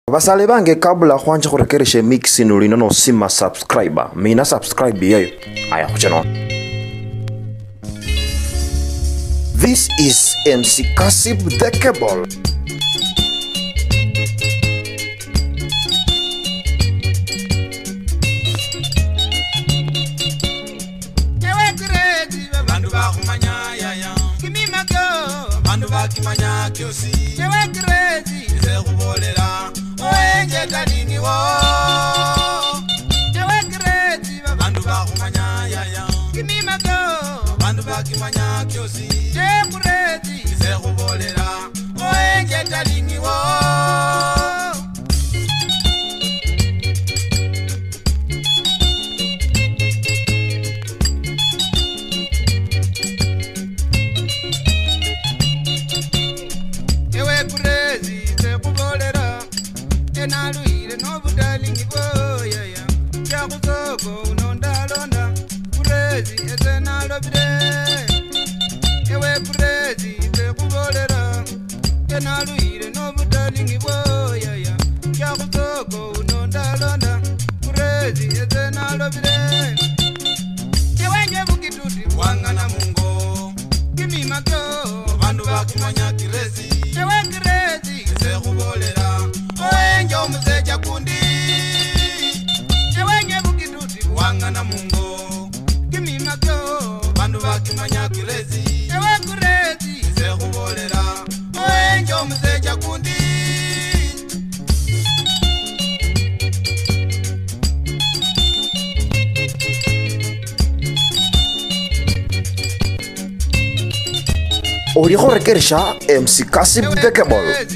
Basale bange kabla kwanza kurekereshe mix nulino no sima subscriber. Mina subscribe yayo. Aya kuchano. This is MC Kasib the Cable. Kimanya kyosi yewe crazy ze kubolera oenge dalini wo yewe crazy bandu bakumanya yaya kimima go bandu bakimanya kyosi yewe crazy ze kubolera oenge dalini wo Oriho rekeresha MC Kasib the Cable.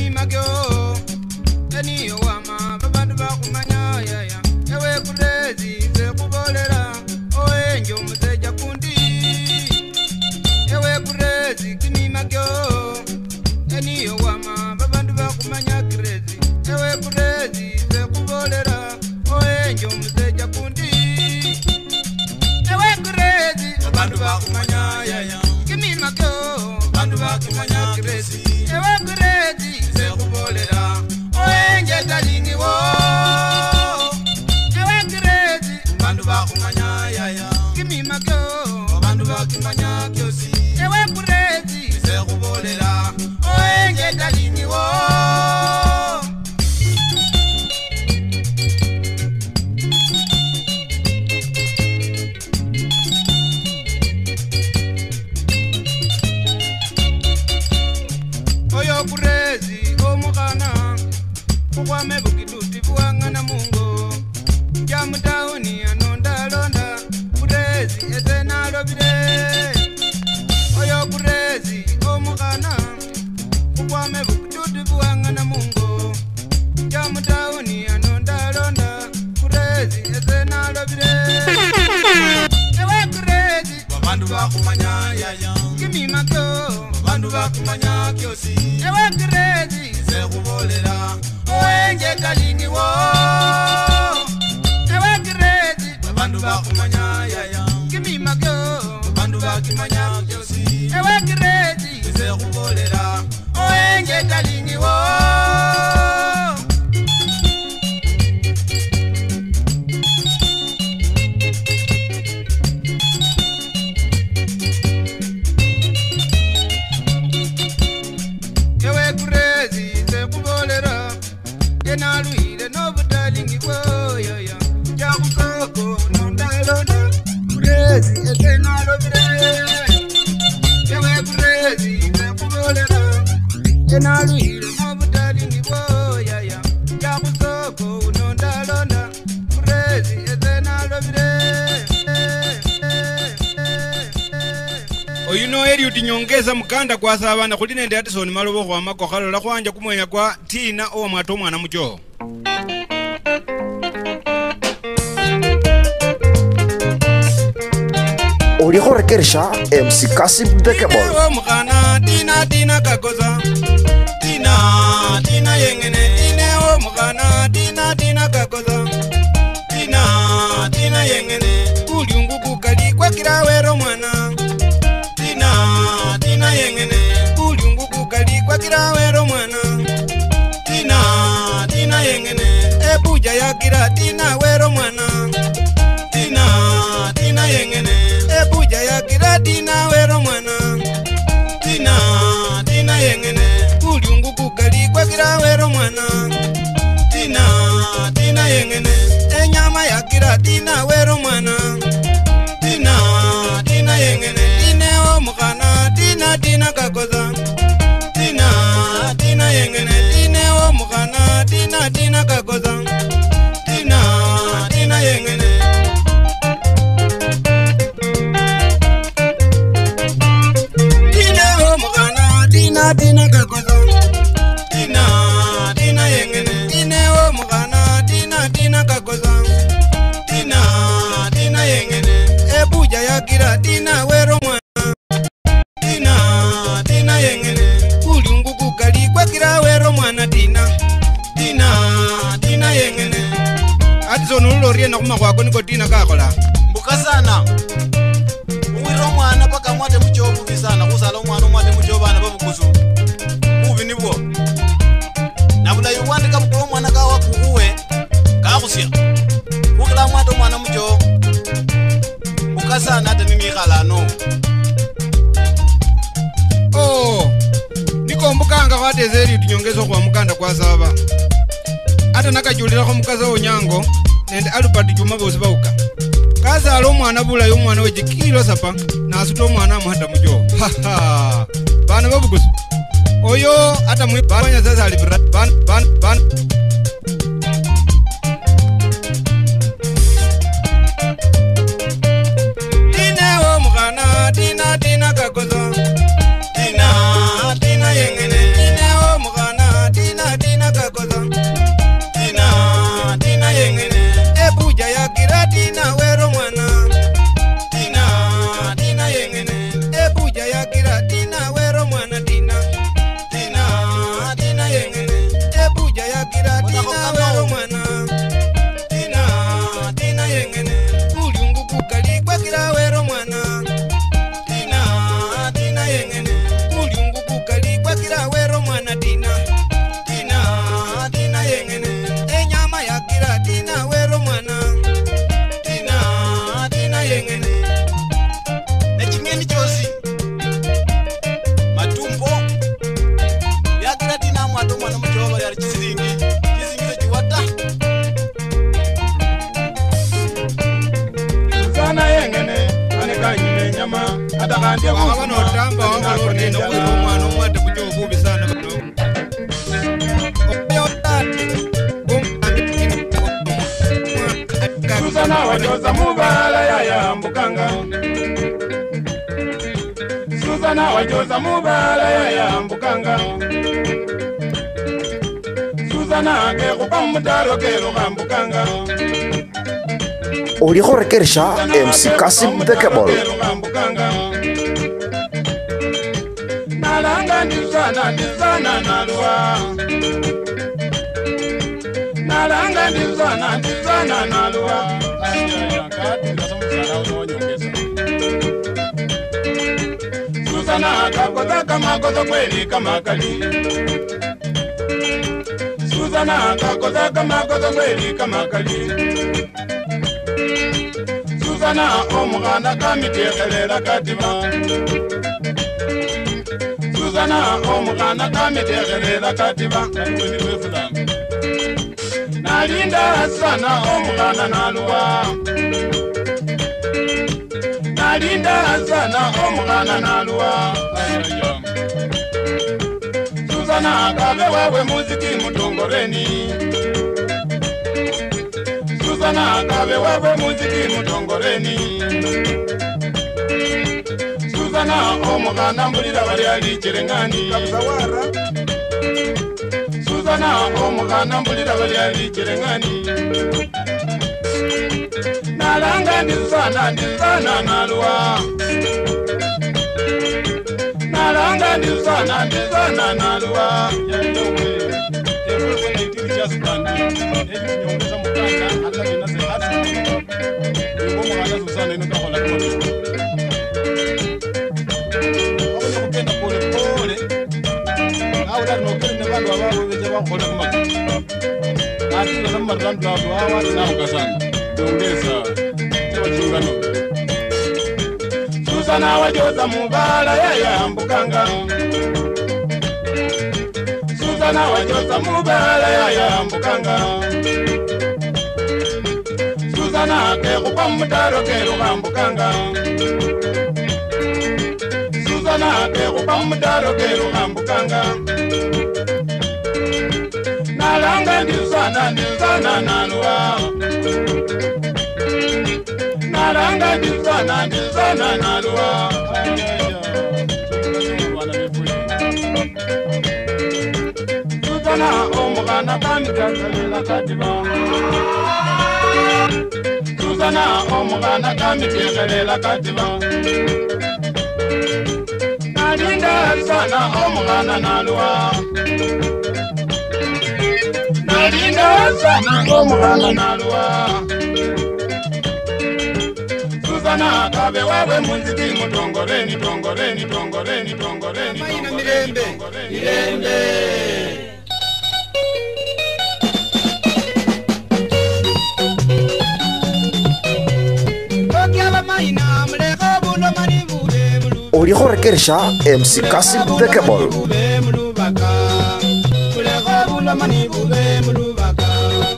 Nyongeza mukanda kwa sabana kuli nende Addison Malobo kwa mako khalola khwanja kumwenya kwa Tina owa mwato omwana mucho. Oriho rekeresha MC Kasib the Cable. Mukana Tina kakoza Tina yengene ine o mukana Tina kakoza Tina yengene uliungu kukali kwa kila wero mwana Tina yengene uliungu kukali kwa kila wero mwana Tina yakira tina wero mwana tina yengene ebuja yakira tina wero mwana tina yengene kulyungu kukali kwakira wero mwana tina yengene enyama yakira tina wero mwana tina yengene ine omukana tina kakoza tina yengene ine omukana tina kakoza tina yengene ine omukana tina kakoza tina yengene ine omukana tina kakoza tina yengene ebuja yakira tina wero mwana tina yengene kulyungu kukali kwakira wero mwana tina yengene ati zono ulorie na kuma kwako niko tina kakola mbukasana uwiro mwana paka mwate muchovu bisana kusala umwana mwate muchovu ana babukuzu ubi nibwo nabula yuwandika mukulu mwana kawa kuuwe kakusya kukila mwate mwana muchovu mbukasana ate nimikhalano niko mbukanga kwatezeri tunyongezo kwa mukanda kwa saba ata nakajulirako mukaza onyango nende Albert Juma bosi bauka kazala omwana bulayi omwana wejikilo sapa nasuta omwana amuhata mujo bana babugusu oyo ata mwibanya sasa alibira ban tina omukana tina kakoza tina yengene ine omukana tina kakoza tina yengene ebuja yakira tina wero mwana tina yengene ebuja yakira tina wero mwana tina yengene ebuja yakira tina wero mwana tina yengene kulyungu kukali kwakira wero mwana tina yengene kulyungu kukali kwakira wero mwana tina yengene enyama yakira tina wero mwana tina yengene nechimeni chosi matumbo yakira tina mwato mwana muchovu yali chizingi chiwata sana yengene anekanyime nyama atakandya abanotamba wakolonene wiro omwana omwate mujovu bisana Susana wajoza mubala yayambukanga Susana wajoza mubala yayambukanga Susana ngekupa mutalo kero kambukanga Uliho rekeresha MC Kasim the Cable. Nalanga ndizana nalwa Nalanga ndizana nalwa Susana kakoza kamakozo kweli kamakali Susana kakoza kamakozo kweli kamakali Susana omugana kamitekelela katiba Susana omugana kamitekelela katiba Nalinda sana omugana nalwa Nalinda sana omugana nalwa Susana kabe wawe muziki mutongoreni Susana kabe wawe muziki mutongoreni Susana omugana mbulira bali ali chirengani Susana omugana mbulira bali ali chirengani Nalanga ndizana nalwa Nalanga ndizana nalwa Sio kama mtamtu hapo hawa na ukasana. Ongeza. Sema chungano. Susana wajoza mubala ya mbukanga. Susana wajoza mubala ya mbukanga. Susana ke kupa mutaro ke mbukanga. Susana ke kupa mutaro ke mbukanga. Nalanga ndizana nalwa. Nalanga ndizana nalwa. Susana omugana kamikalela katiba. Susana omugana kamikelela katiba. Nalinda sana omugana nalwa. Nalinda sana omugana nalwa. Susana kabe wawe munziki mutongoreni. Maina mirembe. Okiaba maina mleko bulo mani bube bulu. Uriho rekeresha MC Kasim The Cable. Mleko bulo mani bube bulu baka.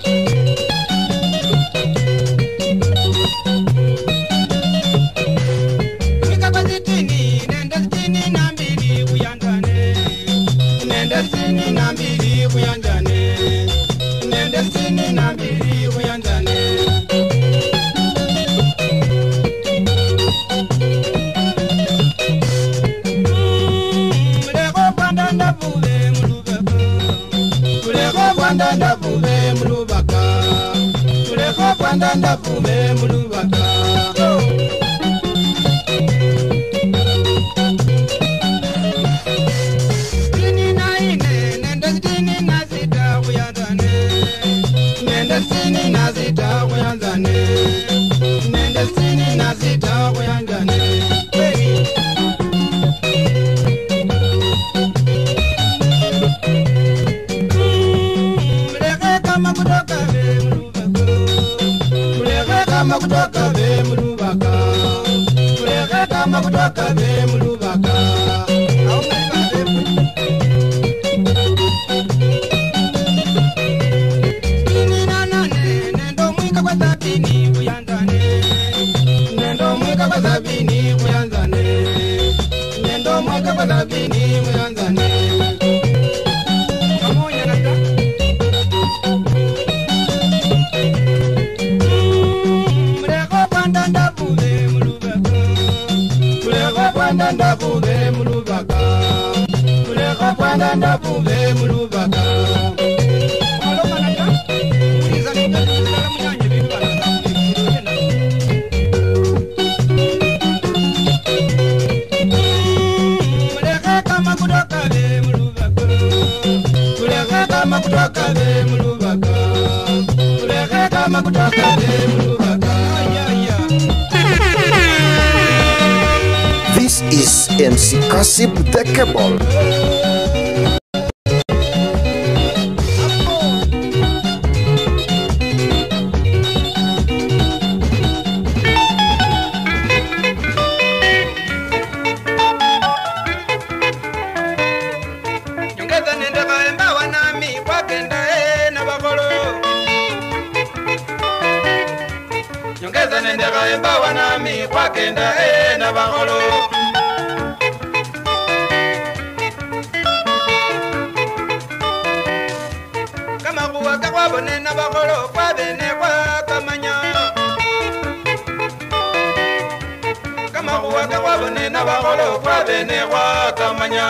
Ndanda pume mulubaka. Tini na ine nenda tini na sita kuyandane. Nenda tini na sita kuyandane. Nenda tini na sita kuyandane. Muleke kama kutoka kutoka be mulubaka. Kuleka kama kutoka be mulubaka. Tini na nane nendo mwika kwa sabini kuyandane. Nendo mwika kwa sabini kuyandane. Nendo mwika kwa sabini kuyandane. Kamonya nanda. Ndanda pume mulubaka. Kuleka kwanda ndapume mulubaka. Maloma nanda. Uliza nita tuzala munyanye bintu bana. Kuleka kama kutoka be mulubaka. Kuleka kama kutoka be mulubaka. Kuleka kama kutoka be mulubaka. This is MC Kasim The Cable. Nyongeza nenda kaemba wanami kwagenda na bakolo. Nyongeza nenda kaemba wanami kwagenda na bakolo. Kama kuwaka kwabone na bakolo kwabene kwa kamanya. Kama kuwaka kwabone na bakolo kwabene kwa kamanya.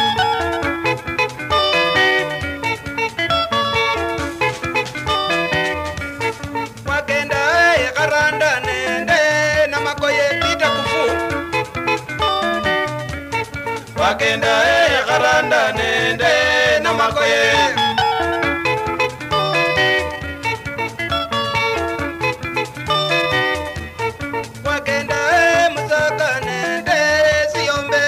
Kwagenda karanda nende na makoye pita kufu. Kwagenda karanda nende na makoye. Kwagenda musaka nende siombe.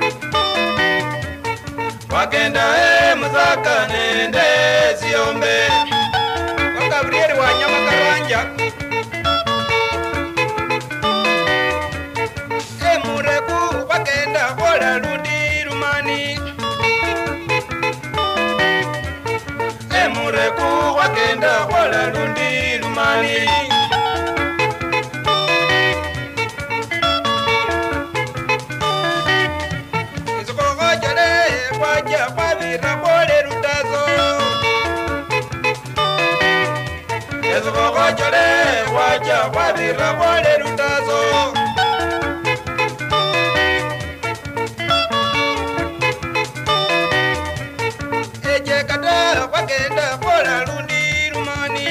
Kwagenda musaka nende siombe. wakenda kola lundi lumani Isokogojale waja kwabira kole lutazo Isokogojale waja kwabira kole lutazo Wakenda kola lundi lumani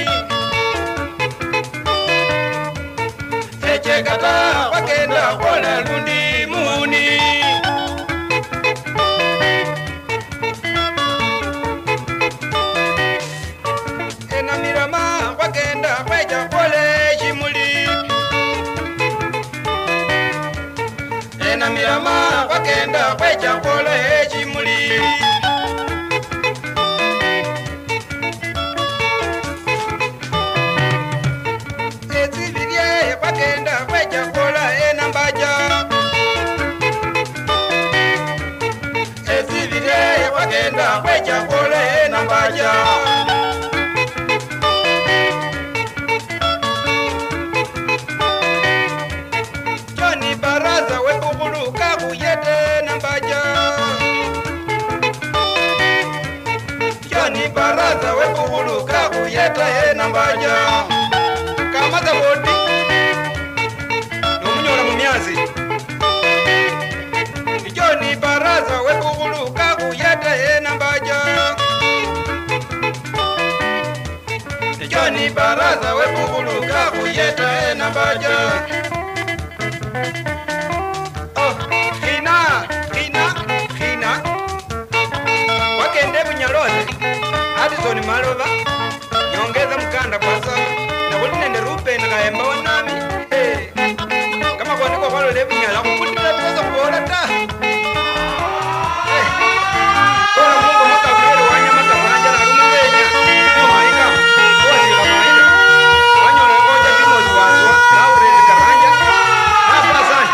Echekata wakenda kola lundi muni Ena mirama wakenda kweja kole shimuli Ena mirama wakenda kweja kole shimuli Wakenda kweja kola enambaja Ezivire wakenda kweja kola enambaja Joni baraza webuguluka kuyete nambaja Joni baraza webuguluka kuyete nambaja Kamaza bodi Joni baraza webuguluka kuyete nambaja Joni baraza webuguluka kuyete nambaja Oh, Hina Wakende bunyaloze Addison Malova Nyongeza mkanda kwa sasa Na wuli nende rupe na kaemba wanami Kama kwa niko kwa lole bunyala Kuputila tuweza kubola ta Kona mungo maka vile wanya maka wanja na rumu wenya Nyo maika Kwa zika maika Wanyo na ngoja bimo zuwazwa Na urezi karanja Na pasani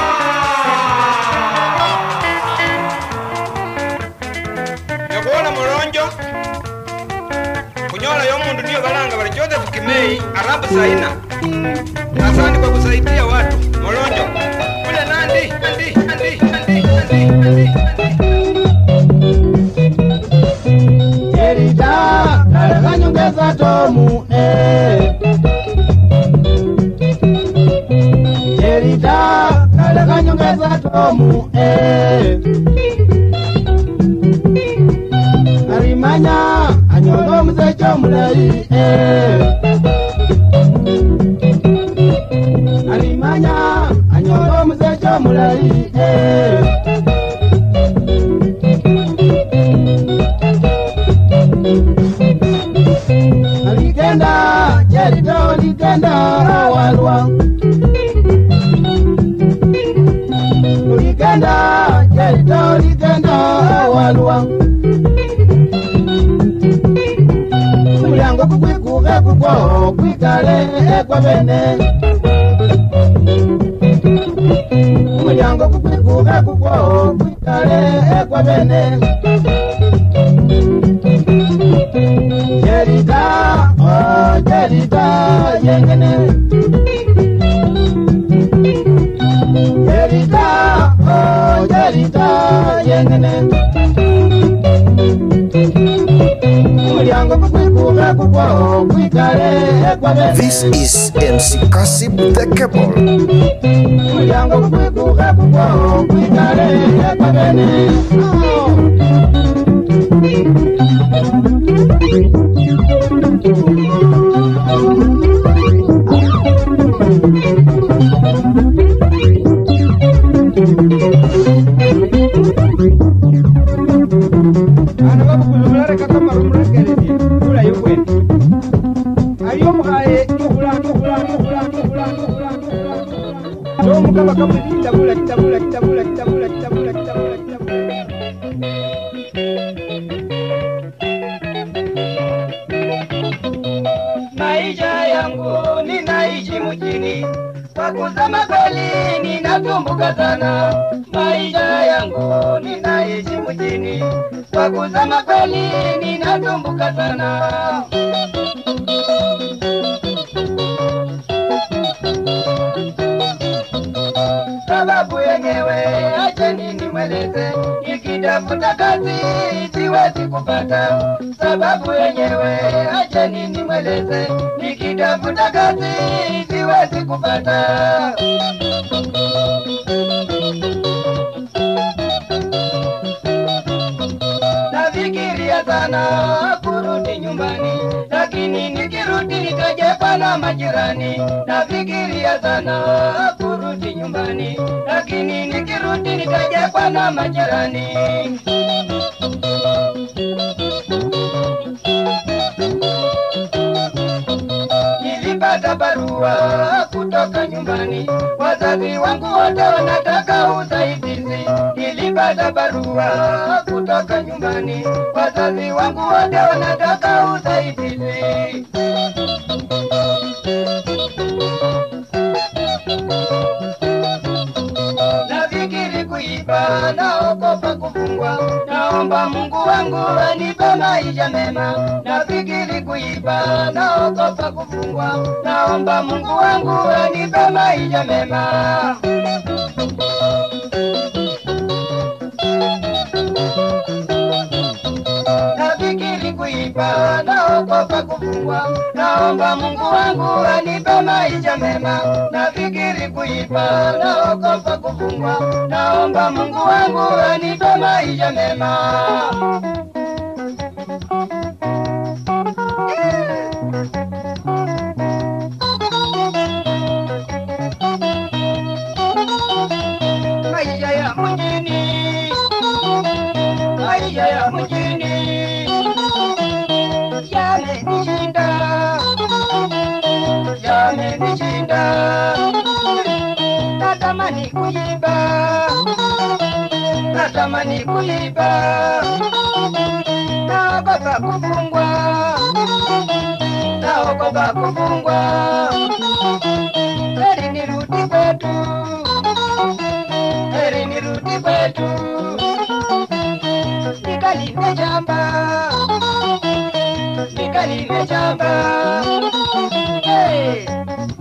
Nyakuona mulonjo Kunyola yomundu niyo balanga bali Joseph Kimei Arabu Saina Asante kwa kusaidia watu Molonjo Kule nandi Yerita Kaleka nyongeza tomu Yerita Kaleka nyongeza tomu Arimanya Anyolo mzecho mulai Arimanya Anyolo mzecho mulai Alikenda Jerito likenda walwa Ulikenda Jerito likenda walwa Mulyango kukwikuke kukwo kwikale kwa bene Mulyango kukwikuke kukwo kwikale kwa bene Jerita, oh Jerita yengene Jerita, oh Jerita yengene This is MC Kasib the Cable. Maisha yangu ninaishi mjini, kwa kusema kweli ninatumbuka sana. Maisha yangu ninaishi mjini, kwa kusema kweli ninatumbuka sana. nikitafuta kazi siwezi kupata, sababu yenyewe acha nini mweleze, nikitafuta kazi siwezi kupata. Nafikiria sana kurudi nyumbani, lakini nikirudi nitajepwa na majirani. Nafikiria sana kurudi nyumbani, lakini nikirudi nitajepwa na majirani. Nilipata barua kutoka nyumbani, wazazi wangu wote wanataka usaidizi. Nilipata barua kutoka nyumbani, wazazi wangu wote wanataka usaidizi. Nafikiri kuiba, naogopa kufungwa, naomba Mungu wangu anipe maisha mema. Nafikiri kuiba, naogopa kufungwa, naomba Mungu wangu anipe maisha mema. Nafikiri kuiba, naogopa kufungwa, naomba Mungu wangu anipe maisha mema. Nafikiri kuiba, naogopa kufungwa, naomba Mungu wangu anipe maisha mema. Maisha ya mjini, maisha ya mjini yamenishinda, yamenishinda. Natamani kuiba, natamani kuiba, naogopa kufungwa, naogopa kufungwa. Heri nirudi kwetu, heri nirudi kwetu, nikalime shamba, nikalime shamba. Hey.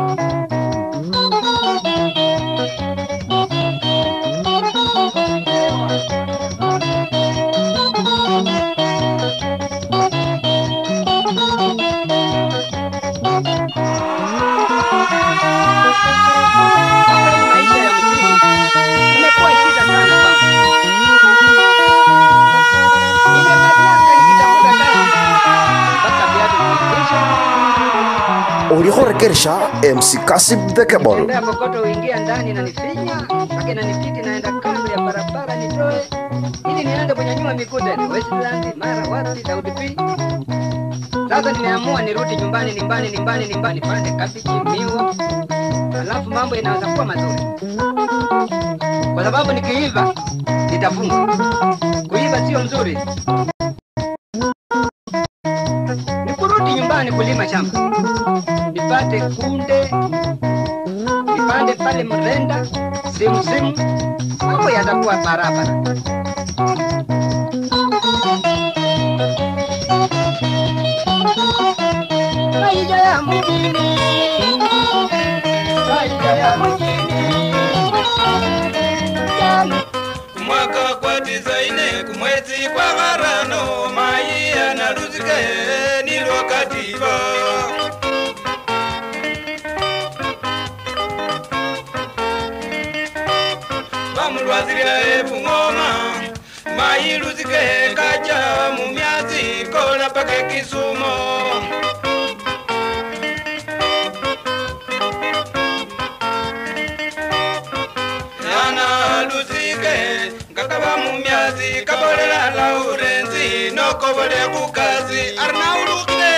Ulihorekeresha MC Kasib the Cable. Tembea kokoto uingia ndani na nifinya, pake na nipiti naenda kando ya barabara nitoe, ili nianze kunyanyua mikude ni Westland, mara wapi Daudi P. Sasa nimeamua nirudi nyumbani, pande kabichi miwa, alafu mambo inaweza kuwa mazuri, kwa sababu nikiiva nitafunga. Kuiva sio mzuri. Nikurudi nyumbani kulima shamba, nipate kunde, nipande pale mrenda, simu, mambo yatakuwa barabara. Maisha ya mjini, maisha ya mjini. Kumwaka kwa tisaine, kumwezi kwa gharano, maia na ruzike nilwa katiba. Bamulwaziria ebungoma, mai ruzike kaja mumyazi, kola pake Kisumo. Kakaba mumyazi kabolela Laurenzi no kobole kukazi arna ulukne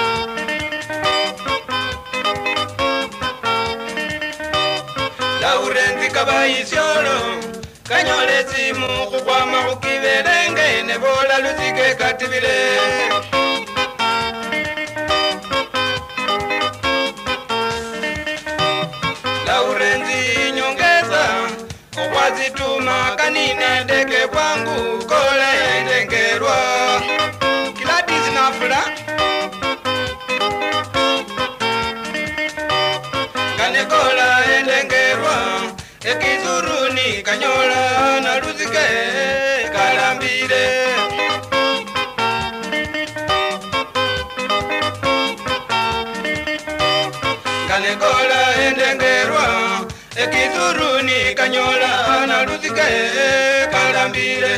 Laurenzi kabaisiolo kanyole simu kukwama kukiberenge ne bola luzike katibile Laurenzi nyongeza wazituma kanine deke kwangu kola endengerwa kila dizinafula kane kola endengerwa ekizuruni kanyola na luzike kalambi nekola endengerwa ekizuruni kanyola na luzike kalambire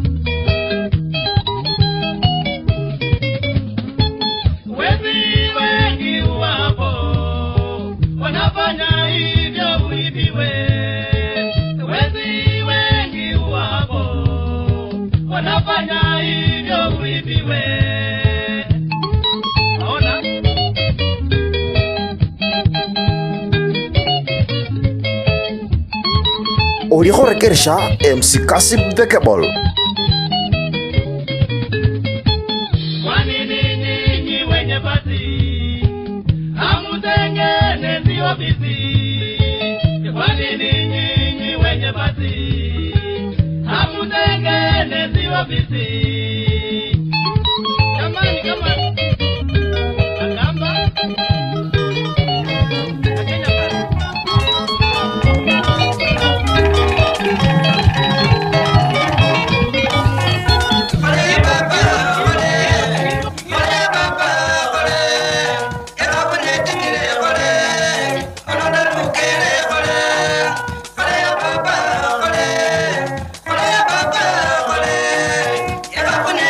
Wewe ulihorekeresha MC Kasib the Cable. Kwa nini nyinyi wenye basi hamutengenezi ofisi? Kwa nini nyinyi wenye basi hamutengenezi ofisi? Jamani, jamani. Agamba. Akenya basi. Baba,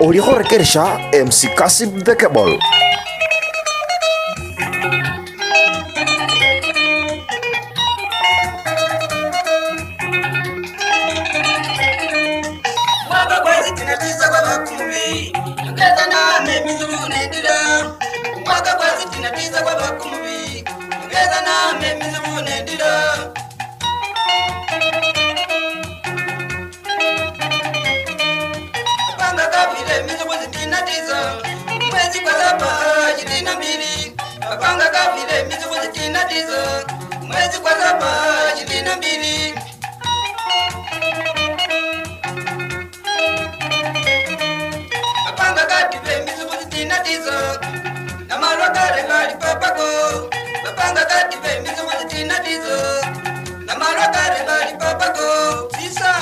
ulihorekeresha MC Kasib the Cable. Mwaka kwezi tinatiza kwa bakumubi Ngeza na memizu nendira Mwaka kwezi tinatiza kwa bakumubi Ngeza na memizu nendira Panga kafile mizu kwa tinatiza Mwezi kwa zapa jitina mbili Panga kafile mizu kwa tinatiza Mwezi kwa zapa jitina mbili Apanga kati pe mizubuzi tina tizo Na malwa kare gali papako Apanga kati pe mizubuzi tina tizo Na malwa kare gali papako Sisa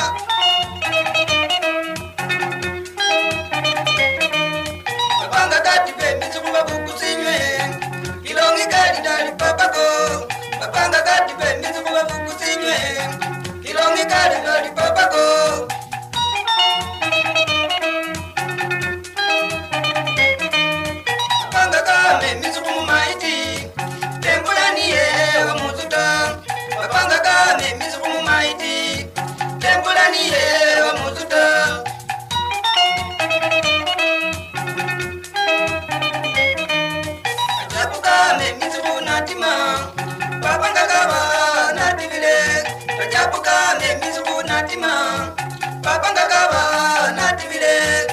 Apanga kati pe mizubuzi babuku sinywe Kilongi kari gali papako Apanga kati pe mizubuzi babuku sinywe Kilongi kari gali papako Mizukumu maiti, tembulaniye wa muzuta. Wapanga kame mizukumu maiti, tembulaniye wa muzuta. Ajabu kame mizuku natima, wapanga kawa nativile. Ajabu kame mizuku natima, wapanga kawa nativile.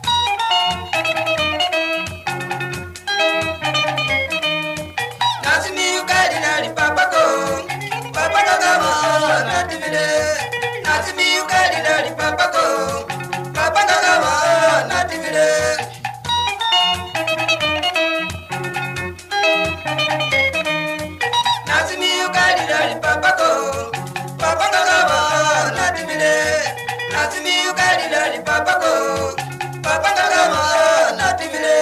Nasimi ukali nali papako, papaka kawa nativile. Nasimi ukali nali papako, papaka kawa nativile. Nasimi ukali nali papako, papaka kawa nativile. Nasimi ukali nali papako, papaka kawa nativile.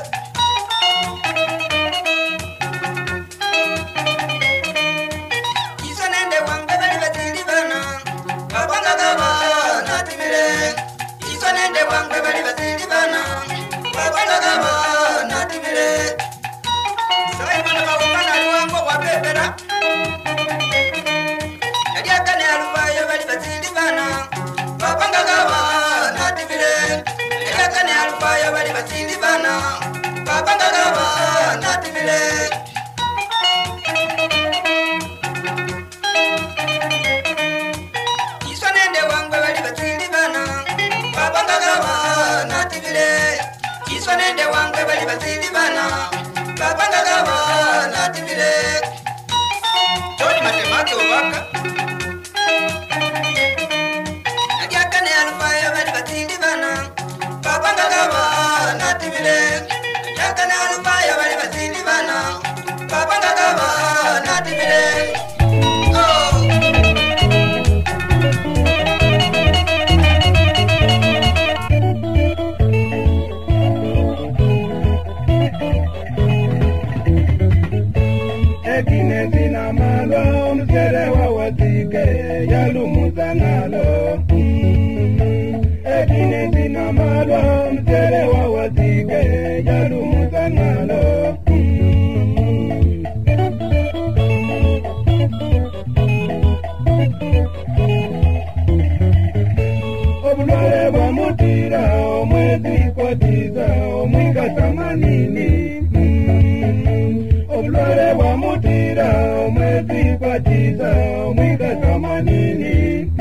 Isonende wange bali batilibana Babanga kaba natimile Isonende wange bali batilibana Babanga kaba natimile Saimana mawumana luwango wapepera Yadiakane alubayo bali batilibana Babanga kaba natimile Yadiakane alubayo bali batilibana Babanga kaba natimile Isonende wange bali batilibana Babanga kaba nativile Isonende wange bali batilibana Babanga kaba nativile Joni matemake ubaka Nadiakane alufayo bali batilibana Babanga kaba nativile Nadiakane alufayo bali batilibana Babanga kaba nativile Oh Ekinezi na malo msere wa watike yalumuza nalo. Ekinezi na malo msere wa watike yalumuza nalo. Obulwale bwa mutira omwezi kwatiza omwinga tamanini. Obulwale bwa mutira omwezi kwatiza omwinga tamanini.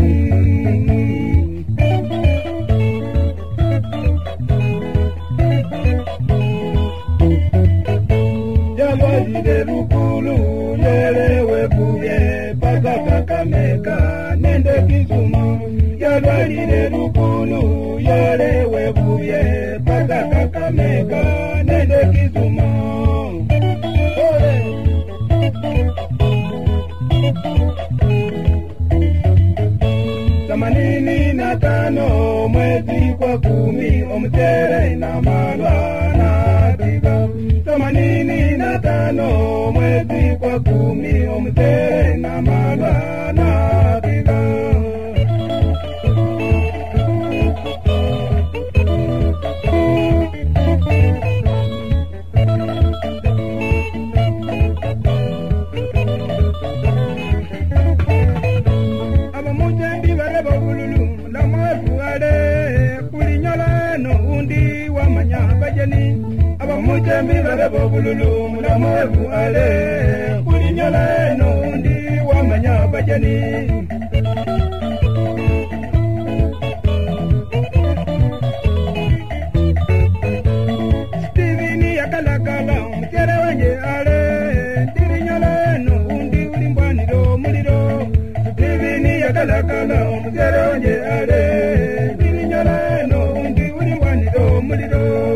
Yalwalire Lukulu yelewe buye paka Kakamega nende Kisumu. Yalwalire Lukulu yelewe buye paka Kakamega nende Kisumu. Tamanini na tano mwezi kwa 10 omutere na malwa na tiga. Tamanini na tano mwezi kwa 10 omutere na malwa na tiga. mibale bobululu mulamuevu ale kulinyola eno ndi wamanya bajani Steveni yakalakala mukere wanje ale ndirinyola eno ndi ulimbwaniro muliro Steveni yakalakala mukere wanje ale ndirinyola eno ndi ulimbwaniro muliro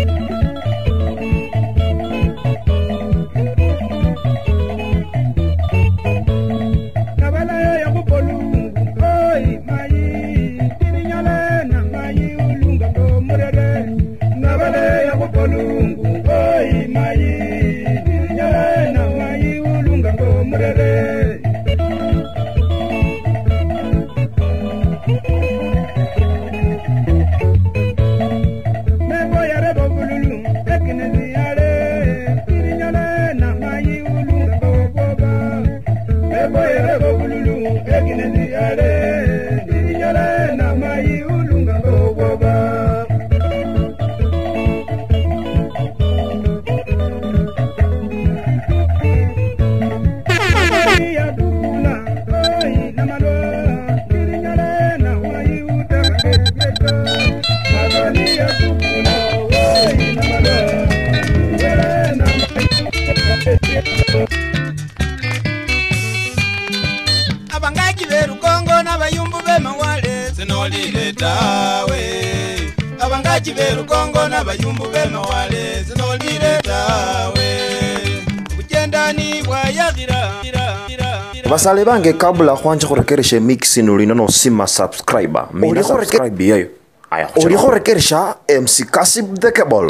Abangaji berukongo n'abayumbu b'emawale sinolile tawe Abangaji berukongo n'abayumbu b'emawale sinolile tawe Bujendani bwayagira basale bange kabula khwanje khorekeresha mix nulino no sima subscriber mina subscribe yayo aya uri khorekeresha MC Kasib the Cable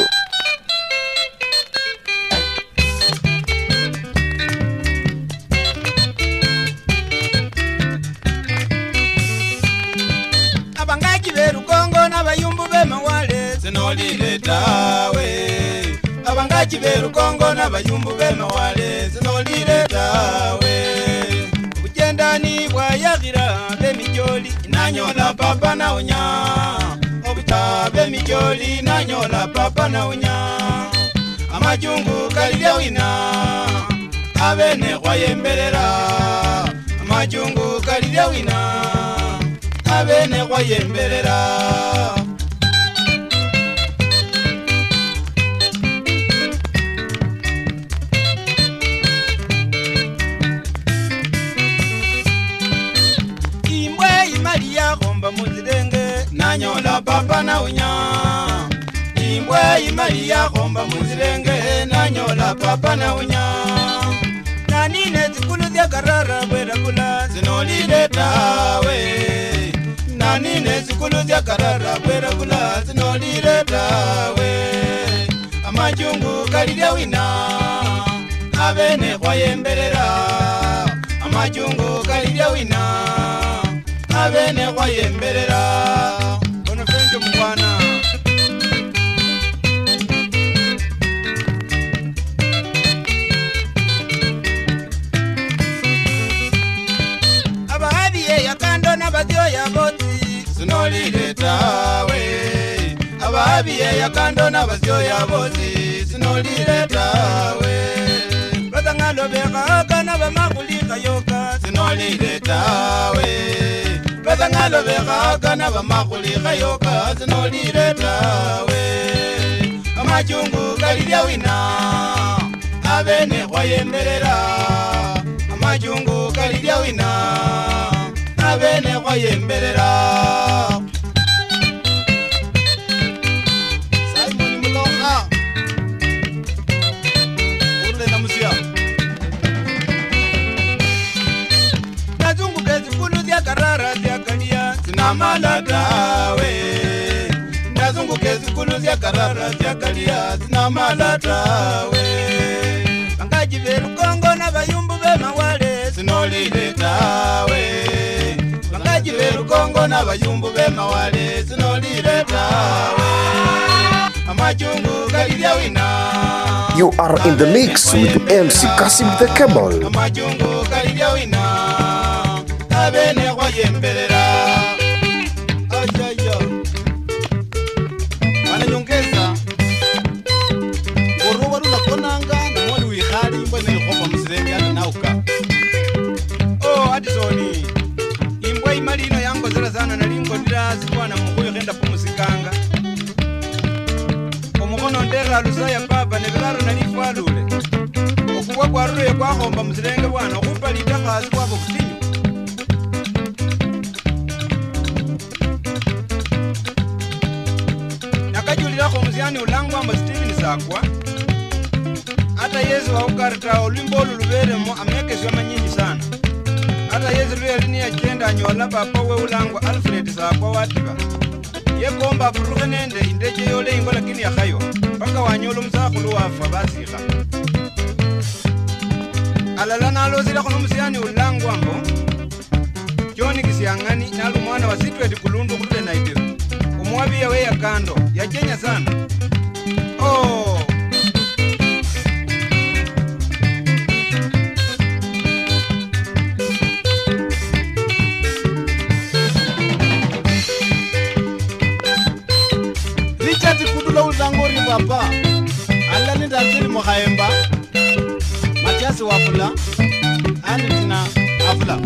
Abangaji berukongo n'abayumbu b'emawale sinolile tawe Abangaji berukongo n'abayumbu b'emawale sinolile tawe Bujendani bwayagira b'emijoli nanyola papa na unya Obita b'emijoli nanyola papa na unya Amajungu kalilya wina abene kwayemberera Amajungu kalilya wina abene kwayemberera Imbwe imaliya khomba muzirenge nanyola papa na unya Imbwe imaliya khomba muzirenge nanyola papa na unya Nanine zikulu zya karara bwerakula zinolile tawe Nanine zikulu zya karara bwerakula zinolile tawe Amajungu kalilya wina abene kwayemberera Amajungu kalilya wina abene kwayemberera Ono fenjo mwana Abahabiye yakando n'abadyo yaboti sinolile tawe Abahabiye yakando n'abadyo yaboti sinolile tawe Bazangalo beka n'abamakuli kayoka sinolile tawe Bazangalo beka n'abamakuli kayoka sinolile tawe Amajungu kalilya wina abene kwayemberera Amajungu kalilya wina abene kwayemberera Simon Mulonga Urle na musia Nazungu kezikulu zya karara zya kalia sinamala tawe Nazungu kezikulu zya karara zya kalia sinamala tawe Bangaji berukongo n'abayumbu b'emawale sinolile tawe Bangaji berukongo n'abayumbu b'emawale sinolile tawe Amajungu kalilya wina You are in the mix with MC Kasib the Cable Amajungu kalilya wina abene kwayemberera Ajaya Ana nyongeza Uruwa wakhomba musirenge bwana khupa litakhaasi kwaba kutinyu. Nakajulilakho musiani ulangwa mba Steven Sakwa. Hata Yesu waukarita olwimbo oluluberemo amekeswa manyingi sana. Hata Yesu lweli agenda anyola papa we ulangwa Alfred Sakwa watiba. Yekomba apuruke nende indeje yole ingo lakini yakhayo. Paka wanyola umusakhulu wafa basikha. Alala nalozila khuno musiani ulangwa mbo. Joni Kisiangani nalu mwana wa Sitweti Kulundu kulule Nairobi. Umwabia we ya kando ya Kenya sana. Oh. Richard Kudula uzangori papa. Alani ndazili Mohaemba. Matiasi Wafula. Ani tina Afula.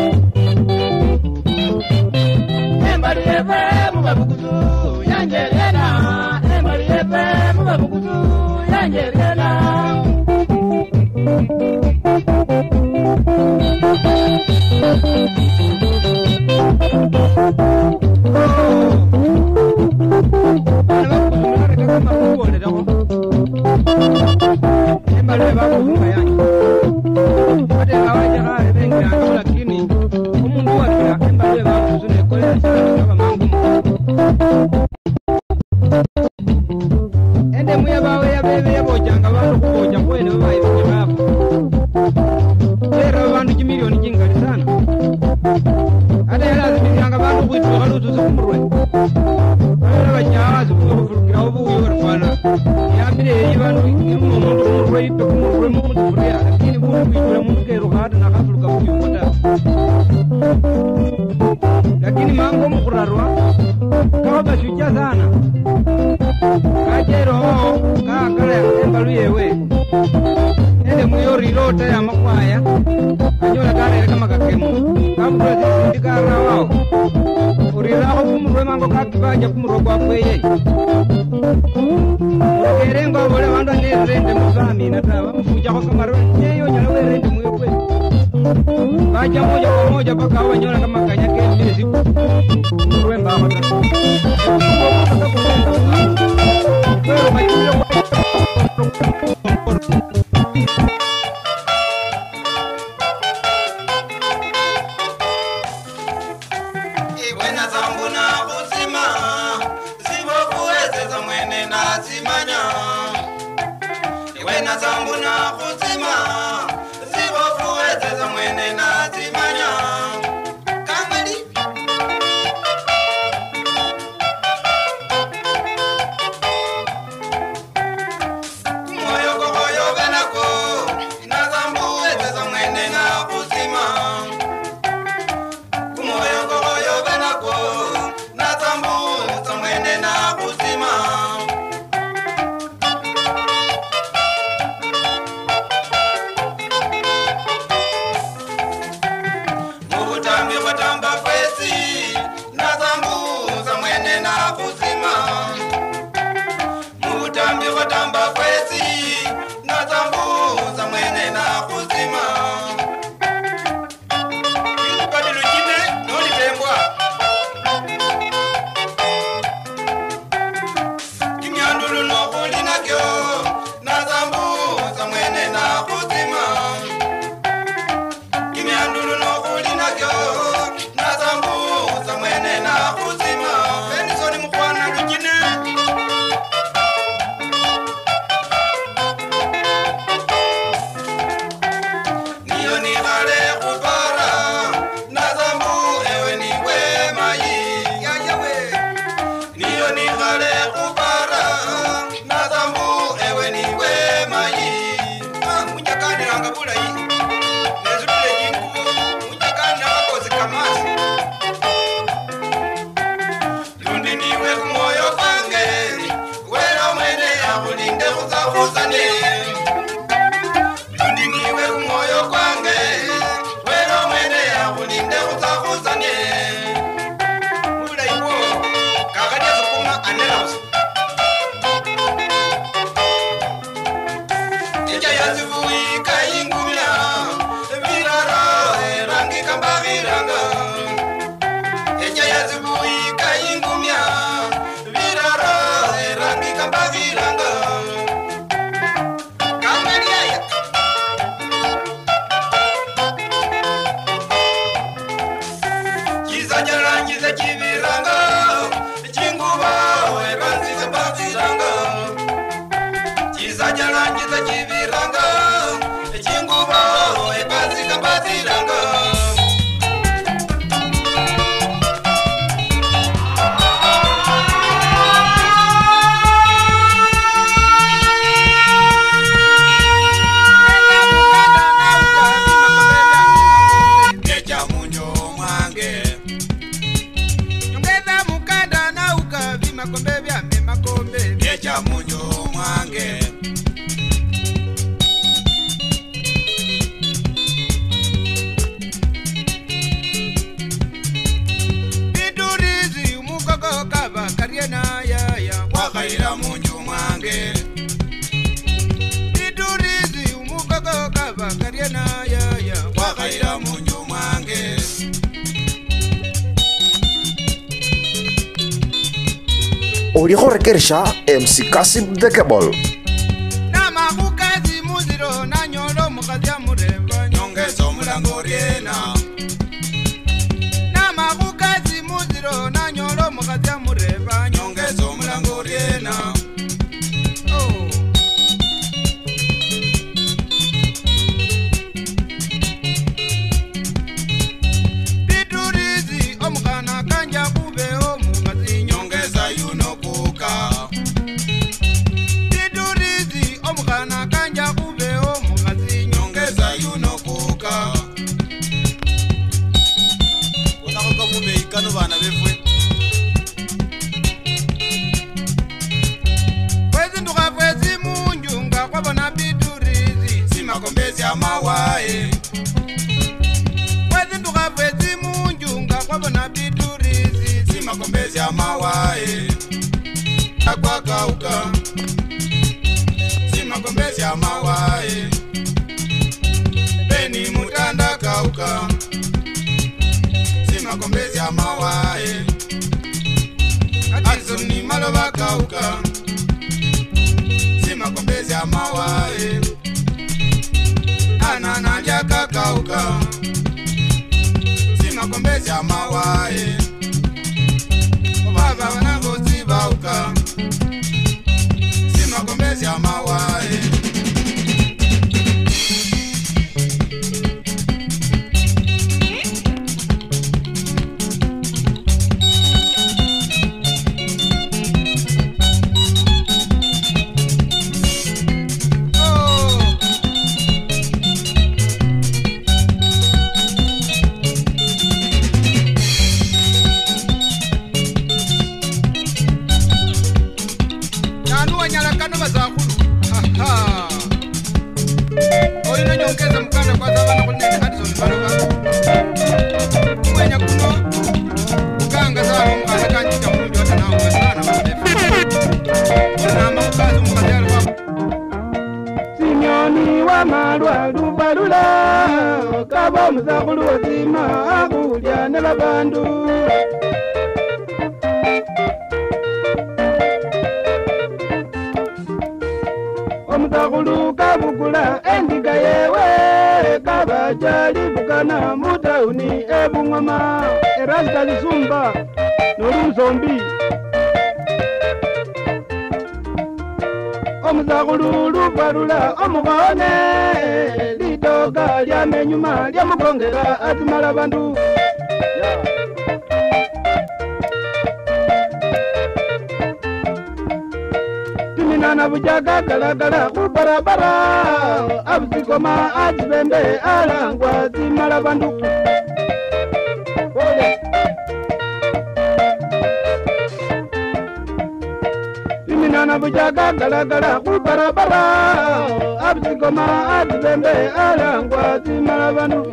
Yangerena Lakini mango mkurarwa kawa bashuja sana kajero kakala embalu yewe ende muyori rota ya makwaya anyola kare kama kakemu kamura zindikara wao uriraho kumurwe mango kakibaja kumurwe kwa kweye kerengo bole wanda ne rende muzami na tawa mfuja kwa kamaro nyeyo nyala we rende muyo kwe baja moja kwa moja paka wanyola kama kanyake mbili kumurwe mbaba pero machulo Iwena zangu na uzima zibokuwezeza mwene nazimanya. Iwena zangu na uzima zibokuwezeza mwene nazimanya. Kamali kumoyo kokoyo benako nazambuwezeza mwene na uzima. Kumoyo kokoyo benako nazambuwezeza mwene na uzima. Mubutambi bwatamba kwesi nazambuza mwene na uzima. Mubutambi bwatamba kwesi nazambuza mwene na uzima. Ilipadi lujine nolitembwa kimyandulu nokulinakyo nazambuza mwene na uzima. Kimyandulu nokulinakyo nazambuza mwene na uzima. Benizoni mukwana lujine niyo nikale kupara nazambu ewe niwe mayi yayawe. Niyo nikale kupara nazambu ewe niwe mayi. Munyakaniranga bulayi nezutule jingubo munyakanira makozi kamasi. Lundi niwe kumoyo kwange wera mwene yakulinde kuzakuzane. Lundi niwe kumoyo kwange wera mwene yakulinde kuzakuzane. Bulayi bwo kakadya zikuma anelausi eja yazivuyi kayingumya viraro erangi kambahiranga. Eja yazivuyi kayingumya viraro erangi kambahiranga. Kamaliaya kiza jarangiza kiviranga chinguva erangi kambahiranga. Kiza jarangiza kiviranga chinguva erangi kambahiranga. Eja munyo mwange nyongeza mukanda na ukavi makombe vya makombe. Eja munyo mwange bidurizi umukoko kava karie na yaya wakaira munyo mwange. Origo rekersha MC Kasib the Cable. Namakukazi muziro na nyolo mukazya muremba nyongezo mulango riena. Namakukazi muziro na nyolo mukazya muremba nyongezo mulango riena. Biturizi omukana kanja kubeho mukazi nyongeza yuno kuka. Biturizi omukana kanja kubeho mukazi nyongeza yuno kuka. Onako mube ikano bana befwe. Kwezi nduka kwezi munjunga kwabona biturizi simakombezi amawae. Kwezi nduka kwezi munjunga kwabona biturizi simakombezi amawae. Akwakauka simakombezi amawae. Beni mutanda kauka simakombezi amawae. Atisoni maloba kauka simakombezi amawae. Anana lyaka kauka simakombezi amawae. Baba wanavozi bauka simakombezi amawae. Oyina nyongeza mukanda kwa zabana kulinene Addison Baloga. Mwenya kuno ukanga zalo mukanda kanjika mulungi wata nawo sana babefu. Ona mamukazi mukajalo wako. Sinyoni wa malwa lubalula kabo muzakulu wazima akulya ne babandu. Omutakulu kabukula endiga yewe kabajali bukana mutauni ebungoma erasta lisumba noluzombi. Omutakulu lubalula omukone litoka lyamenyuma lyamukongera atimala bandu. Nana bujaga galagala kubarabara abusikoma atibembe alangwa zimala bandu. Nana bujaga galagala kubarabara abusikoma atibembe alangwa zimala bandu.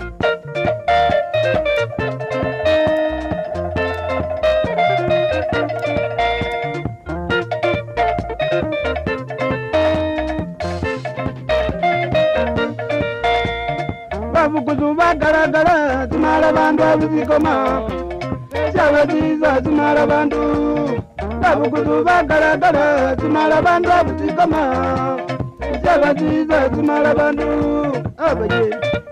Babukuzuba galagala zimala bandu abusikoma shabaziza zimala bandu. Babukuzuba galagala zimala bandu abusikoma shabaziza zimala bandu. Abaye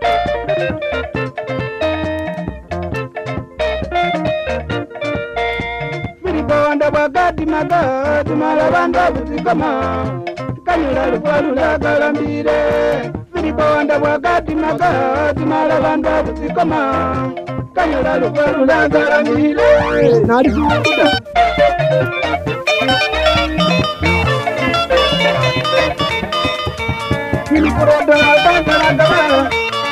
Filibonda bwagati maga zimala bandu abusikoma kanyula lukwalula galambire. Filibonda bwagati maga zimala bandu abusikoma kanyula lukwalula galambire. Nali kukuda Filibonda galagala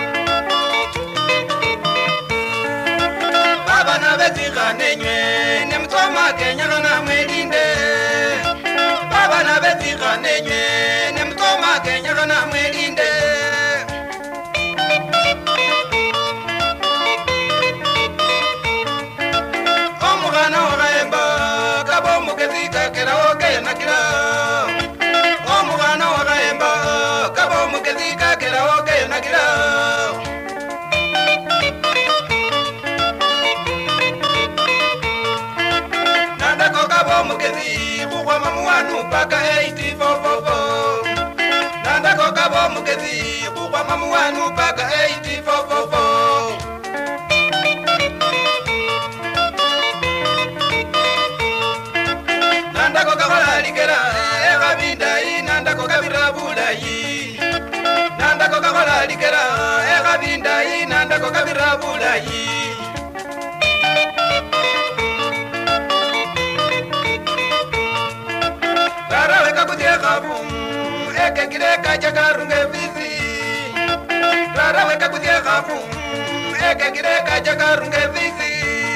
baba na bezika nenywe nemtoma Kenya na mwelinde. Baba na bezika nenywe nemtoma Kenya na mwelinde. Omugana oraemba kabo mugezika kera oge na kira. Omugana oraemba kabo mugezika kera oge na kira. Nanda kokabo mugezi paka 8444 nandako kabo mukezi kukwa mamu wanu paka 8444 nandako kakola likera ekabindai nandako kabirabulayi nandako kakola likera ekabindai nandako kabirabulayi Ekekireka chakarunge vizi Rara weka kutia kafu Ekekireka chakarunge vizi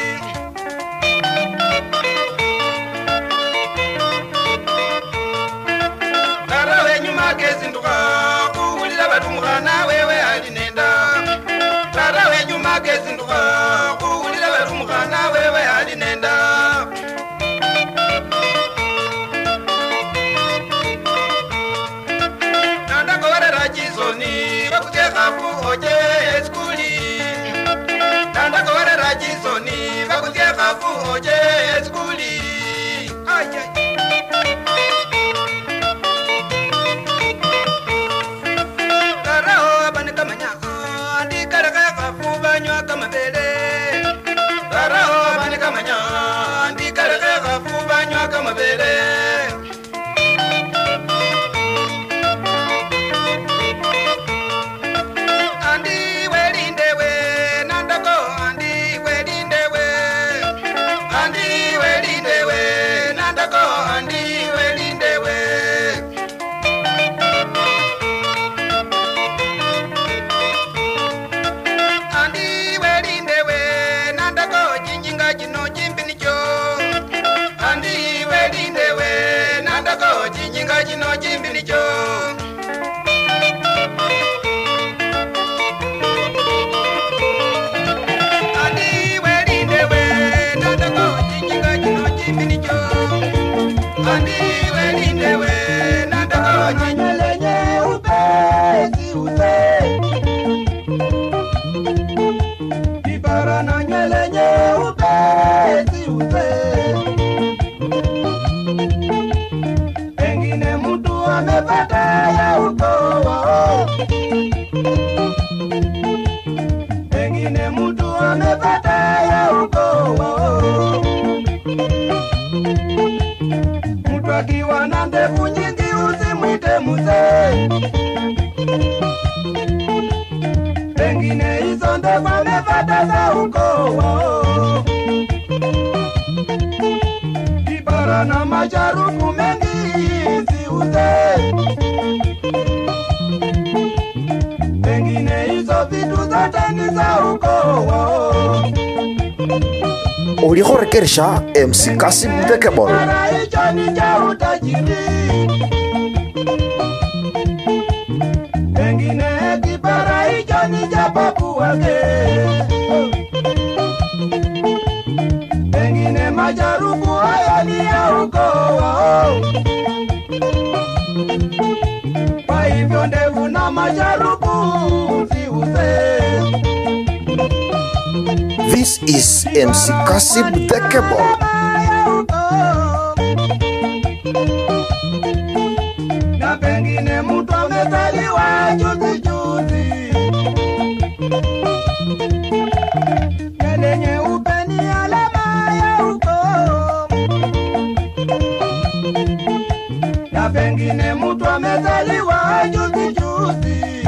Rara we nyuma kesi nduka Kuhulila badunga na wewe alinenda Rara we nyuma kesi nduka Kuhulila badunga na wewe alinenda Jisoni bakutia kafu oje skuli nanda ko wara rajisoni bakutia kafu oje skuli ay Tarao banikamanya andi karaka kafu banywa kama bele Tarao banikamanya andi karaka kafu banywa kama bele Jino jimbini jo Andi welinde we Nandako jinjinga jino jimbini jo Andi welinde we Nandako jinjelenye upezi uze Ibara na nyelenye upezi uze amepata ya ukoo pengine mtu amepata ya ukoo mtu akiwa na ndevu nyingi usimwite mzee pengine hizo ndevu amepata za ukoo kibara na majarufu mengi pengine hizo vitu zote ni za ukoo Ulihorekeresha MC Kassim the Cable hicho ni cha utajiri pengine kibara hicho ni cha babu wake pengine majarufu haya ni ya ukoo kwa hivyo ndevu na majarubu ziuze. This is MC Kassim the Cable. Na pengine mtu amezaliwa juzi juzi nywele nyeupe ni alama ya ukoo na pengine mtu amezaliwa juzi juzi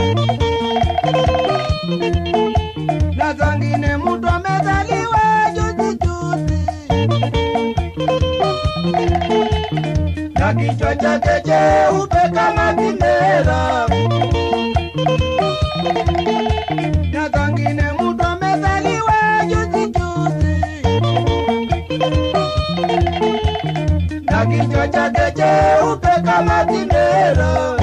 na zangine mtu amezaliwa juzi juzi na kichwa chake cheupe kama bendera na zangine mtu amezaliwa juzi juzi na kichwa chake cheupe kama bendera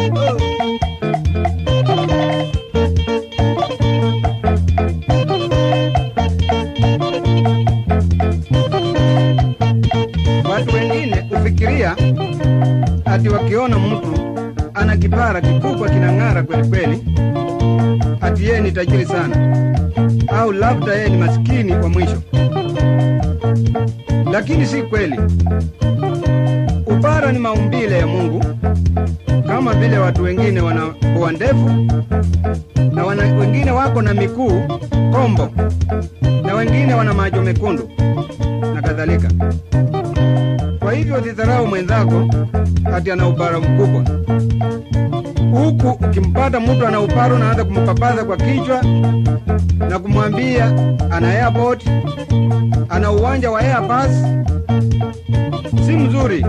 Watu wengine ufikiria ati wakiona mtu ana kipara kikubwa kinang'ara kweli kweli ati yeye ni tajiri sana au labda yeye ni maskini wa mwisho, lakini si kweli. Upara Hayo ni maumbile ya Mungu, kama vile watu wengine wana pua ndefu na wengine wako na miguu kombo na wengine wana macho mekundu na kadhalika. Kwa hivyo usidharau mwenzako ati ana upara mkubwa. Huku ukimpata mtu ana upara unaanza kumpapaza kwa kichwa na kumwambia ana airport, ana uwanja wa Airbus, si mzuri.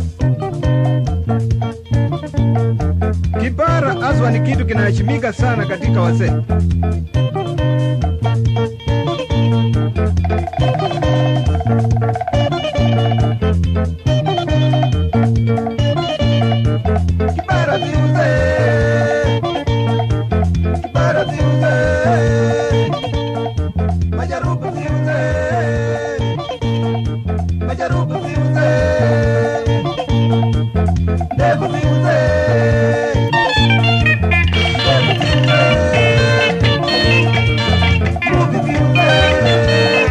Kipara aswa ni kitu kinaheshimika sana katika wazee. Kipara si mzee, kipara si mzee, majarubu si mzee, majarubu si mzee, ndevu si mzee, ndevu si mzee, muvi si mzee.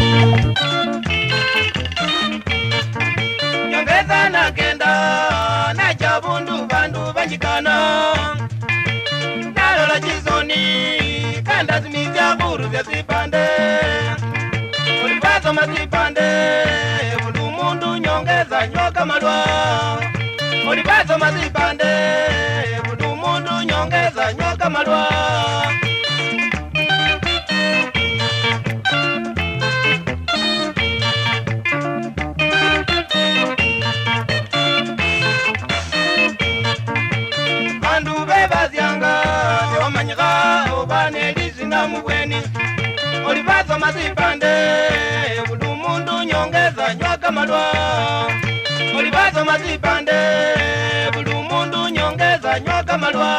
Nyongeza na kenda na chabundu bandu banjikana nalola jizoni kanda zimizya kuru vya zipande ulipazo mazipande bulu mundu nyongeza nyoka malwa ulipazo mazipande bulu mundu nyongeza nyoka malwa. Mubweni olipazo mazipande bulu mundu nyongeza nyoka malwa olipazo mazipande bulu mundu nyongeza nyoka malwa.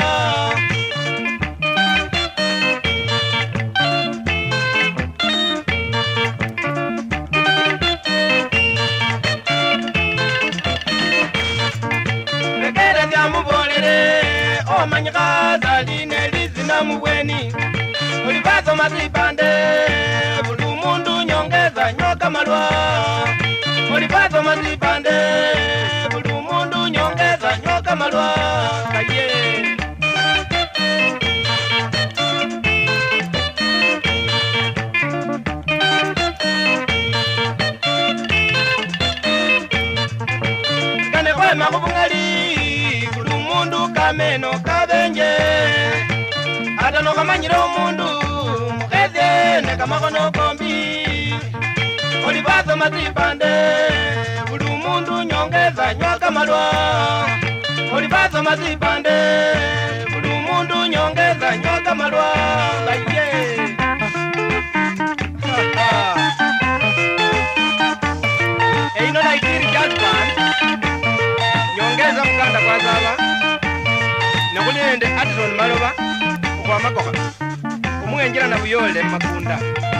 Lekera vya mubolele omanyika zaline lizina mubweni ulipazo mazipande bulu mundu nyongeza nyoka malwa ulipazo mazipande bulu mundu nyongeza nyoka malwa. Kaye kane kwa makubungali bulu mundu kameno kabenje atano kamanyiro mundu mukeze nekamakono kombi olipazo mazipande bulu mundu nyongeza nyoka malwa olipazo mazipande bulu mundu nyongeza nyoka malwa. Baye eino naitiri jazban nyongeza mkanda kwa zaba nakuliende Addison Maloba kwa makoka umwenjira na buyole makunda.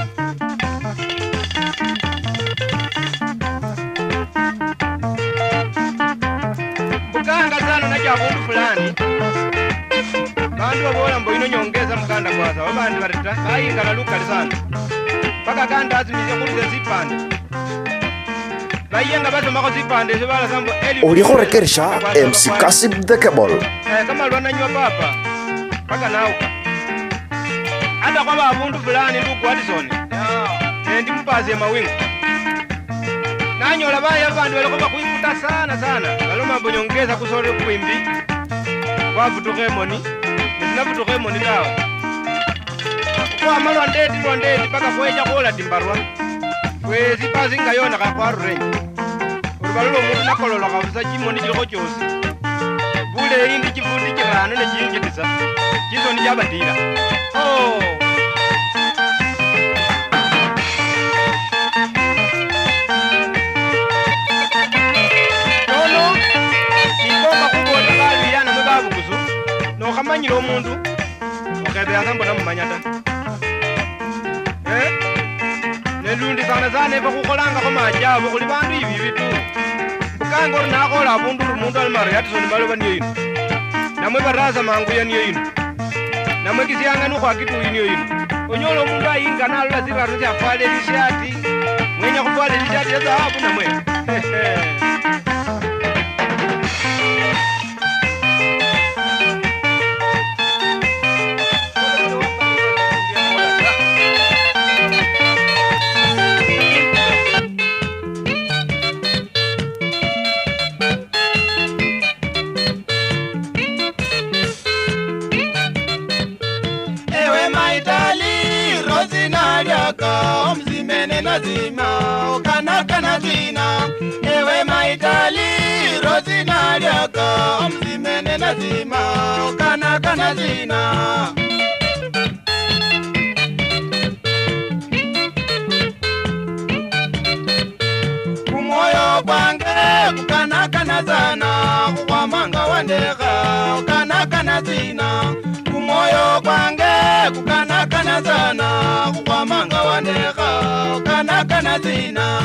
Bukanga sana na jabundu fulani bandu wabola mboino nyongeza mkanda kwaza wabandi barita bayingala lukali sana paka kanda azimize kuruze zipande bayenga bato mako zipande sebala sambo eli uliko rekersha MC Kasib the Cable kama lwana nywa papa paka nauka anda kwa babundu fulani ndugu Addison ndi mpaze mawingu nanyola baya bandu walikoba kuikuta sana baloma mbonyongeza kusore kuimbi wavutuke moni nesinavutuke moni dawa kwa malwa ndeti paka kweja kola timbarwa kwezi pazi ngayona kakwarurenyi urubalolo mundu nakolola kavuza chimoni chiliko chosi bule indi chifundi chirano nechiyinjitisa chizo ni jabadila. Nono ikoka kubonda baluyana mwebabukusu nokamanyila omundu okebera sambona mumanyata nelundi sana eva kukolangako majabu kuli bandu ibi bitu bukanga ori nakola abundu umundu alimari Addison Maloba niyo yino namwe baraza manguya niyo yino namwe kisianga nukhwakitu niyo yino onyola omundu ayinga nalola ziraru syafwale lishati mwenya khufwale lishati ya dhahabu namwe nazima kana zina ewe maitali rozina lyaka mzimene nazima kana zina kumoyo kwange kana zana kukwamanga wandeka kana zina kumoyo kwange kana zana kukwamanga wandeka kana zina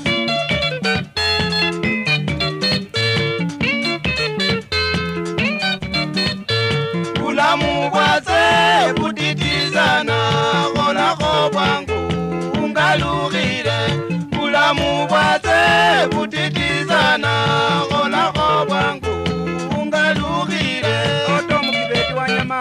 bulamu bwase butitizana kolako bwangu ungalugire bulamu bwase butitizana kolako bwangu ungalugire oto mukibeti wa nyama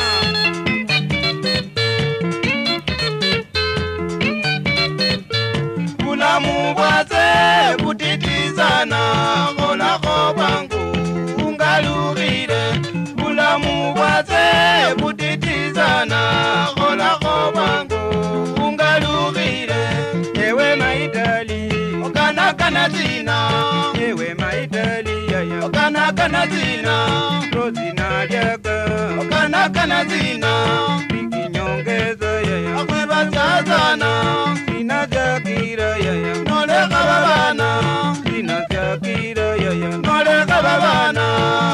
bulamu bwase butitizana kolako bwangu ungalugire bulamu bwase butitizana kolako bwangu ungalugire ewe maitali kana zina ewe maitali yaya kana zina rozina lyaka kana zina bikinyongeza yaya akweba zazana sina zakira yaya noleka babana sina zakira yaya noleka babana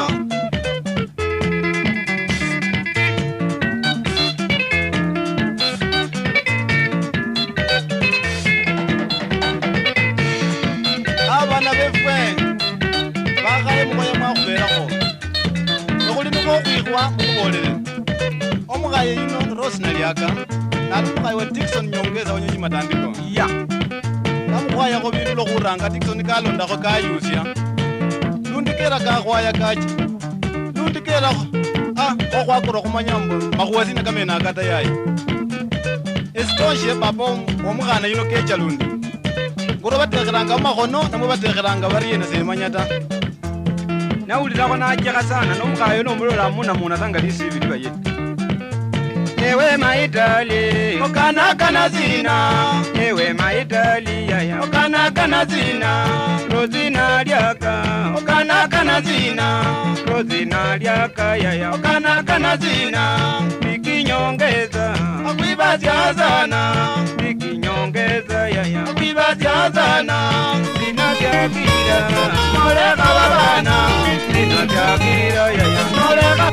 abana befwe bakaye mukoye mwakuberako okuli nukokwikwa mukubolele omukaye yuno rosina lyaka nali omukaye wa Dickson nyongeza wanyonyi matandiko ya namukhwayako bindu lokhuranga Dickson kalondakho kayusya lundikera kakhwaya kachi lundikerakho okhwakura khumanya mbu makhuwa sina kamene akata yayi esitoshe papa omukhana yuno kecha lundi ngoro batekheranga mumakhono namwe batekheranga bariyene semanya ta nawulilakho najekha sana nomukhayo nomulola munamuna sanga lisibili baye ewe maitali kana zina ewe maitali yaya kana zina rozina lyaka kana zina rozina lyaka yaya kana zina bikinyongeza akwibazyazana bikinyongeza yaya akwibazyazana sina zakira noleka babana sina zakira yaya noleka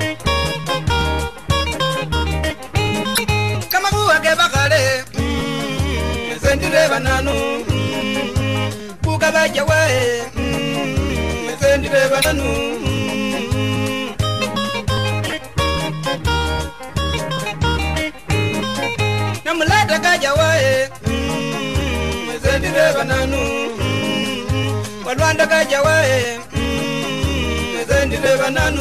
kamakuwa ke bakale sendire bananu kukabaja wae sendire bananu namulata kaja wae sendire bananu walwanda kaja wae sendire bananu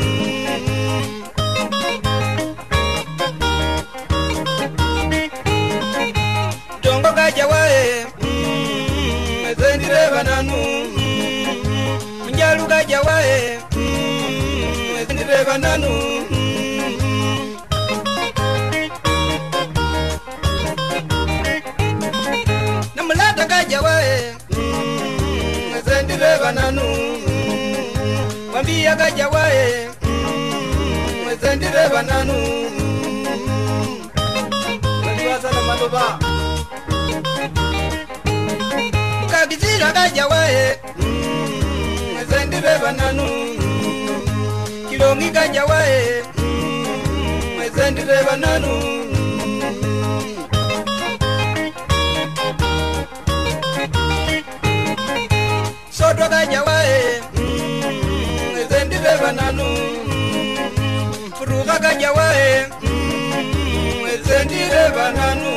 tongo kaja wae sendire bananu njalu kaja wae sendire bananu namulata kaja wae sendire bananu wambia kaja wae sendire bananu waliwasana maloba kabizira kaja wae sendire bananu kilongi kaja wae sendire bananu soto kaja wae sendire bananu furuka kaja wae sendire bananu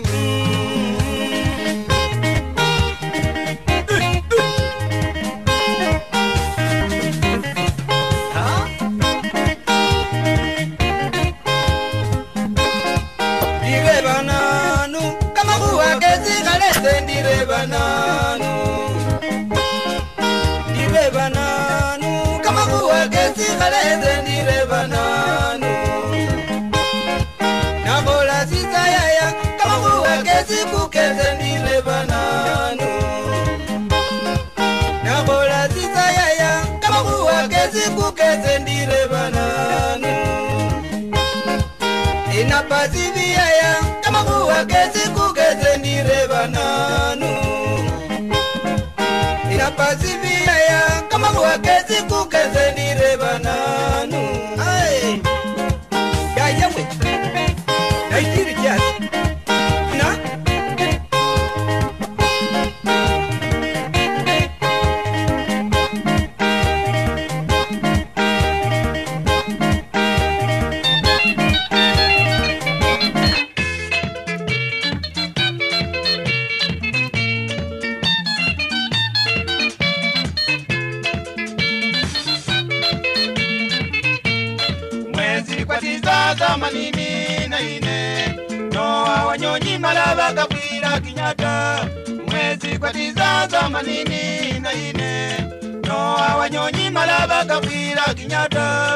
dire bananu kama kuwa kesi kale sendire bananu dire bananu kama kuwa kesi kale sendire bananu nabola sisa yaya kama kuwa kesi kukese ndire bananu kezi kukeze ndire bananu inapazivia ya kama kuwa kezi kukeze ndire bananu inapazivia ya kama kuwa kezi kukeze ndire bananu ay ya yawe naitiri kiasi na manini na ine Noa wanyonyi malaba kakwira Kinyata mwezi kwa tizaza manini na ine Noa wanyonyi malaba kakwira Kinyata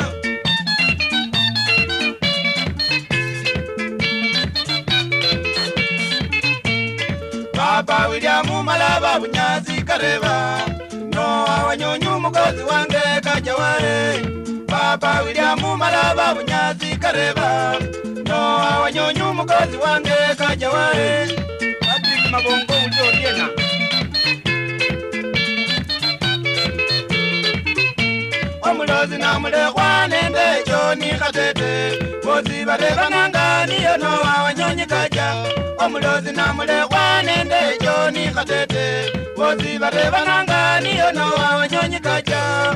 Papa Williamu malaba bunyazi kareba Noa wanyonyi mukozi wange kajaware Papa Williamu malaba bunyazi kareba Noa wanyonyu mukozi wange kajawae Patrick Mabongo ulio riena Omulozi na mulekwa nende Joni Katete Bozi bareba nangani yo Noa wanyonyi kaja Omulozi na mulekwa nende Joni Katete Bozi bareba nangani yo Noa wanyonyi kaja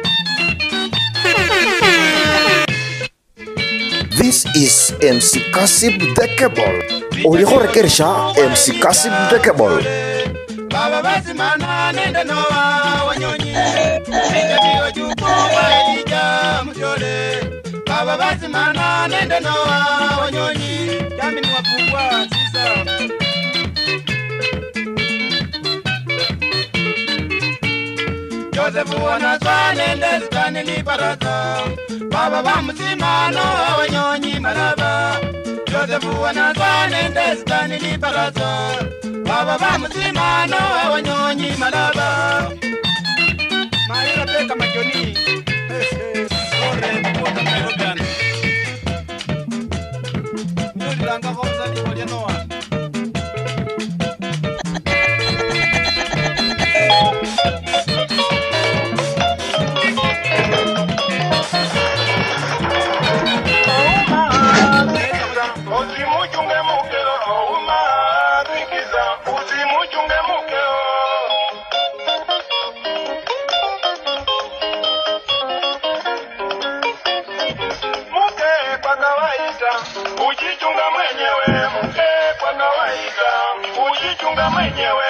This is MC Kasib the Cable. Uliho rekersha MC Kasib the Cable. Baba basi mana nenda Noa wanyonyi Nija diyo juku wa Elija mjole Baba basi mana nenda Noa wanyonyi Jamini wapungwa sisa Josefu wanaswa nende zitani liparata Baba bamusima Noa wanyonyi maraba Josefu wanaswa nende zitani liparata Baba bamusima Noa wanyonyi maraba Maira peka majoni Kore kuota Nairobian Nyuri langa komsa ni wali Noa Ujichunga mwenyewe, mke kwa kawaida, ujichunga mwenyewe.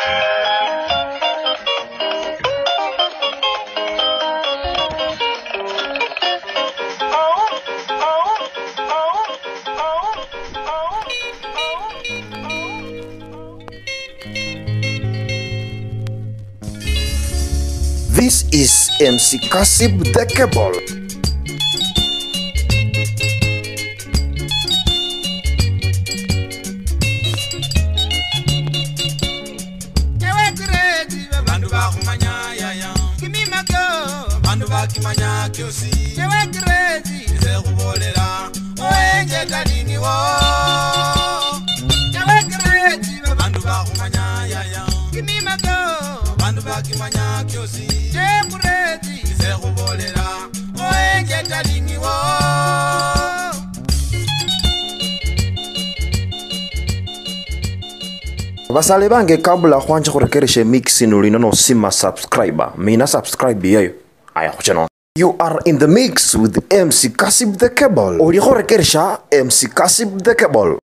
This is MC Kasib the Cable. Kimanya kyosi Chewe kirezi Nze kubolera Oenje talini wo Chewe kirezi Bandu bakumanya yaya Kimima go Bandu bakimanya kyosi Chewe kirezi Nze kubolera Oenje talini wo Basale bange kabla khwanje kurekereshe mixi nulinono sima subscriber. Mina subscribe yayo. Aya khuchano. You are in the mix with MC Kasib the Cable. Uliho rekeresha MC Kasib the Cable.